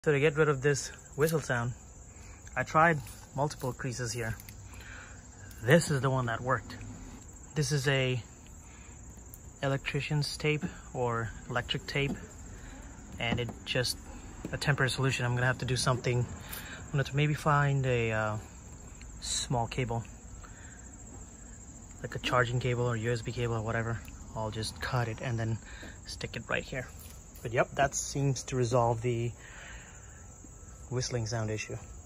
So to get rid of this whistle sound, I tried multiple creases here. This is the one that worked. This is a electrician's tape or electric tape, and it just a temporary solution. I'm gonna have to do something. I'm gonna have to maybe find a small cable, like a charging cable or USB cable or whatever. I'll just cut it and then stick it right here. But yep, that seems to resolve the whistling sound issue.